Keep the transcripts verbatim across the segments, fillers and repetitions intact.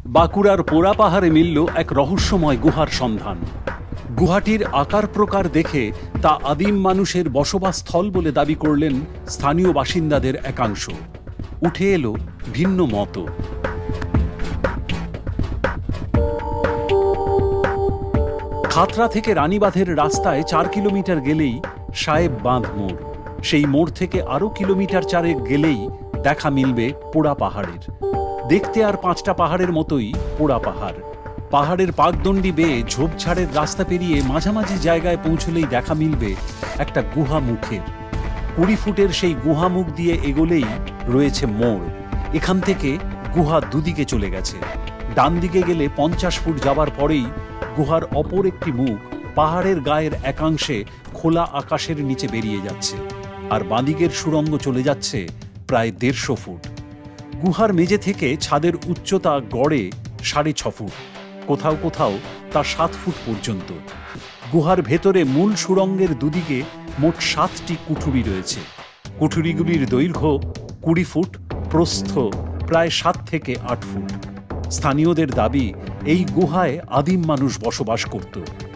বাঁকুড়ার পোড়া পাহাড়ে মিলল এক রহস্যময় গুহার সন্ধান। গুহাটির আকার প্রকার দেখে তা আদিম মানুষের বসবাসস্থল বলে দাবি করলেন স্থানীয় বাসিন্দাদের একাংশ। উঠে এলো ভিন্ন মত। খাতড়া থেকে রানীবাঁধের রাস্তায় চার কিলোমিটার গেলেই সাহেব বাঁধ মোড়। সেই মোড় থেকে আরো কিলোমিটার চারেক গেলেই দেখা মিলবে পোড়া পাহাড়ের। দেখতে আর পাঁচটা পাহাড়ের মতোই পোড়া পাহাড়। পাহাড়ের পাকদণ্ডি বেয়ে ঝোপঝাড়ের রাস্তা পেরিয়ে মাঝামাঝি জায়গায় পৌঁছলেই দেখা মিলবে একটা গুহা মুখের। কুড়ি ফুটের সেই গুহা মুখ দিয়ে এগোলেই রয়েছে মোড়। এখান থেকে গুহা দুদিকে চলে গেছে। ডান দিকে গেলে পঞ্চাশ ফুট যাবার পরেই গুহার অপর একটি মুখ পাহাড়ের গায়ের একাংশে খোলা আকাশের নিচে বেরিয়ে যাচ্ছে, আর বাঁদিকের সুড়ঙ্গ চলে যাচ্ছে প্রায় দেড়শো ফুট। গুহার মেঝে থেকে ছাদের উচ্চতা গড়ে সাড়ে ছ ফুট, কোথাও কোথাও তা সাত ফুট পর্যন্ত। গুহার ভেতরে মূল সুড়ঙ্গের দুদিকে মোট সাতটি কুঠুরি রয়েছে। কুঠুরিগুলির দৈর্ঘ্য কুড়ি ফুট, প্রস্থ প্রায় সাত থেকে আট ফুট। স্থানীয়দের দাবি, এই গুহায় আদিম মানুষ বসবাস করত।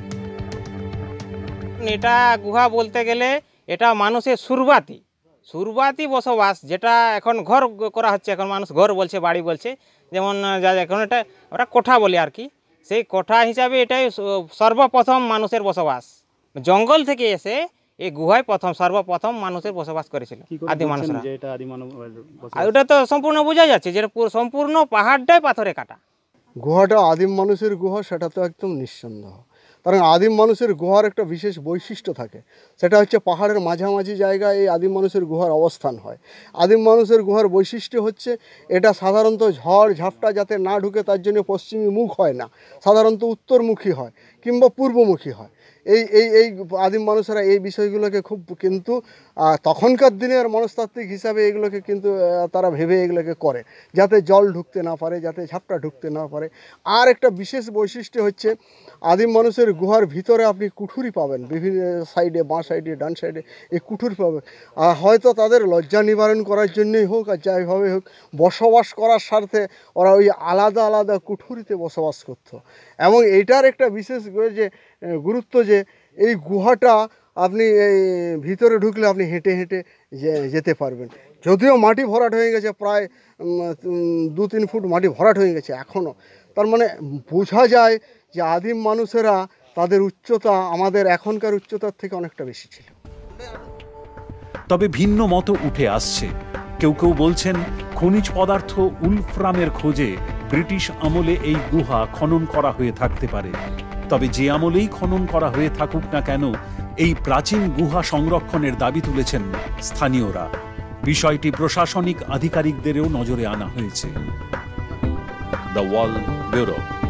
এটা গুহা বলতে গেলে এটা মানুষের শুরুয়াতি শুরুয়াতি বসবাস, যেটা এখন ঘর করা হচ্ছে। এখন মানুষ ঘর বলছে, বাড়ি বলছে, যেমন যা এখন এটা ওরা কোঠা বলে আর কি। সেই কোঠা হিসাবে এটাই সর্বপ্রথম মানুষের বসবাস। জঙ্গল থেকে এসে এই গুহায় প্রথম সর্বপ্রথম মানুষের বসবাস করেছিল আদিম মানুষরা। আর ওটা তো সম্পূর্ণ বোঝা যাচ্ছে যে সম্পূর্ণ পাহাড়টাই পাথরে কাটা। গুহাটা আদিম মানুষের গুহা, সেটা তো একদম নিঃসন্দেহ। কারণ আদিম মানুষের গুহার একটা বিশেষ বৈশিষ্ট্য থাকে, সেটা হচ্ছে পাহাড়ের মাঝামাঝি জায়গায় এই আদিম মানুষের গুহার অবস্থান হয়। আদিম মানুষের গুহার বৈশিষ্ট্য হচ্ছে এটা সাধারণত ঝড় ঝাপটা যাতে না ঢুকে তার জন্য পশ্চিমী মুখ হয় না, সাধারণত উত্তরমুখী হয় কিংবা পূর্বমুখী হয়। এই এই এই আদিম মানুষেরা এই বিষয়গুলোকে খুব কিন্তু তখনকার দিনের মনস্তাত্ত্বিক হিসাবে এগুলোকে কিন্তু তারা ভেবে এগুলোকে করে, যাতে জল ঢুকতে না পারে, যাতে ঝাপটা ঢুকতে না পারে। আর একটা বিশেষ বৈশিষ্ট্য হচ্ছে আদিম মানুষের গুহার ভিতরে আপনি কুঠুরি পাবেন, বিভিন্ন সাইডে, বাঁ সাইডে, ডান সাইডে এই কুঠুরি পাবেন। হয়তো তাদের লজ্জা নিবারণ করার জন্যই হোক আর যাইভাবে হোক, বসবাস করার স্বার্থে ওরা ওই আলাদা আলাদা কুঠুরিতে বসবাস করত। এবং এইটার একটা বিশেষ যে গুরুত্ব যে এই গুহাটা আপনি এই ভিতরে ঢুকলে আপনি হেঁটে হেঁটে যেতে পারবেন। যদিও মাটি ভরাট হয়ে গেছে, প্রায় দু তিন ফুট মাটি ভরাট হয়ে গেছে এখনও, তার মানে বোঝা যায় যে আদিম মানুষেরা তাদের উচ্চতা আমাদের এখনকার উচ্চতার থেকে অনেকটা বেশি ছিল। তবে ভিন্ন মত উঠে আসছে। কেউ কেউ বলছেন খনিজ পদার্থ উলফ্রামের খোঁজে ব্রিটিশ আমলে এই গুহা খনন করা হয়ে থাকতে পারে। তবে যে আমলেই খনন করা হয়ে থাকুক না কেন, এই প্রাচীন গুহা সংরক্ষণের দাবি তুলেছেন স্থানীয়রা। বিষয়টি প্রশাসনিক আধিকারিকদেরও নজরে আনা হয়েছে। The wall bureau.